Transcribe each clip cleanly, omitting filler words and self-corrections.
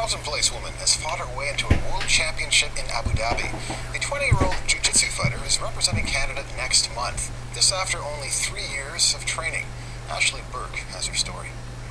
Carlton Place woman has fought her way into a world championship in Abu Dhabi. The 20-year-old jiu-jitsu fighter is representing Canada next month. This after only 3 years of training. Ashley Burke has her story.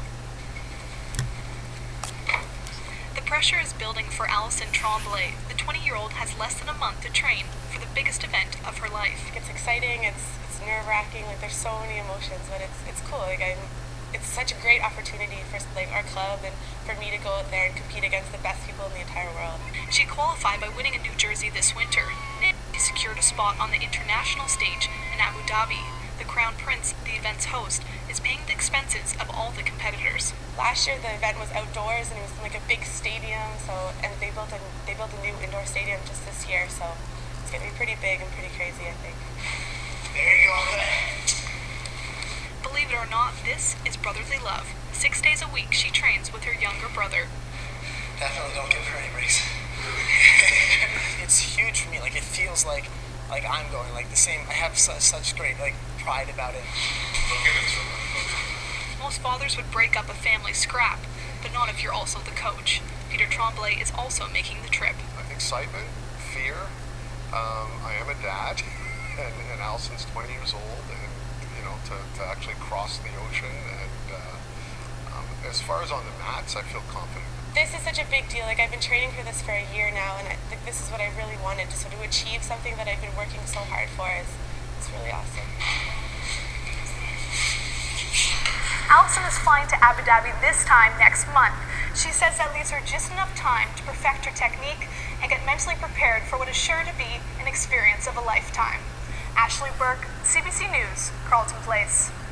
The pressure is building for Alison Tremblay. The 20-year-old has less than a month to train for the biggest event of her life. It's exciting, it's nerve-wracking, like there's so many emotions, but it's cool. It's such a great opportunity for our club and for me to go out there and compete against the best people in the entire world. She qualified by winning in New Jersey this winter. She secured a spot on the international stage in Abu Dhabi. The Crown Prince, the event's host, is paying the expenses of all the competitors. Last year the event was outdoors and it was like a big stadium, and they built a new indoor stadium just this year, so it's gonna be pretty big and pretty crazy, I think. There you go. Believe it or not, this is brotherly love. 6 days a week she trains with her younger brother. Definitely don't give her any breaks. It's huge for me. Like, it feels like I'm going like the same. I have such great pride about it. Most fathers would break up a family scrap, but not if you're also the coach. Peter Tremblay is also making the trip. Excitement, fear. I am a dad, and Alison's 20 years old, and to actually cross the ocean, and as far as on the mats, I feel confident. This is such a big deal. I've been training for this for a year now, and this is what I really wanted. So to achieve something that I've been working so hard for is really awesome. Alison is flying to Abu Dhabi this time next month. She says that leaves her just enough time to perfect her technique and get mentally prepared for what is sure to be an experience of a lifetime. Ashley Burke, CBC News, Carlton Place.